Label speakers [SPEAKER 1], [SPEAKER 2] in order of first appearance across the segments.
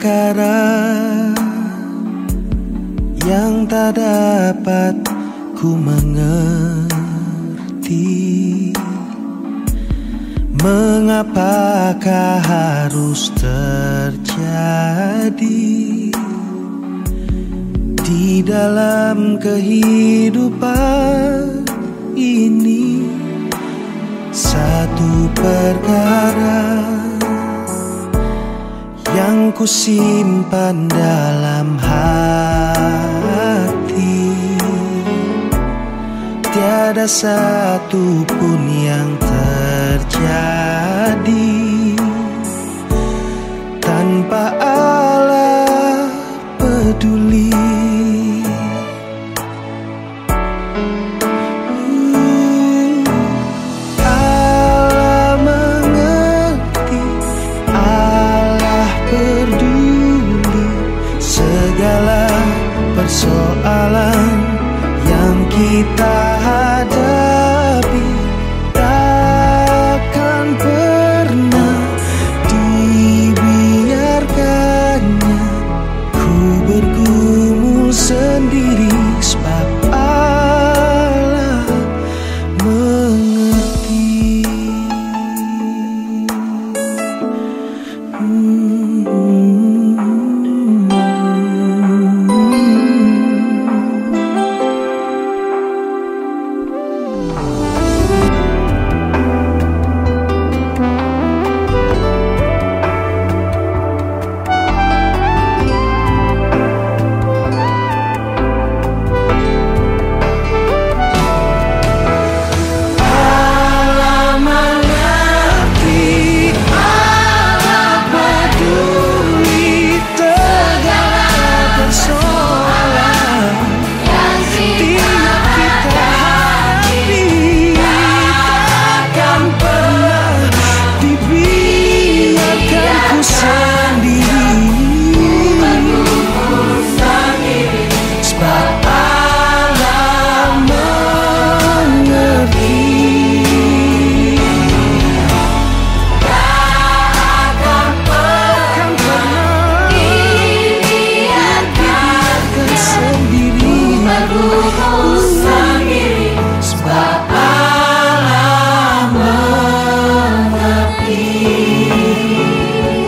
[SPEAKER 1] perkara yang tak dapat ku mengerti. Mengapakah harus terjadi di dalam kehidupan ini? Satu perkara yang ku simpan dalam hati, tiada satu pun yang terjadi tanpa Allah peduli. Allah mengerti, Allah peduli segala persoalan yang kita hadapi. Takkan pernah dibiarkannya ku bergumul sendiri, sebab Allah mengerti.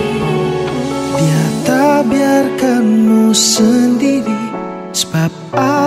[SPEAKER 1] Dia tak biarkanmu sendiri, sebab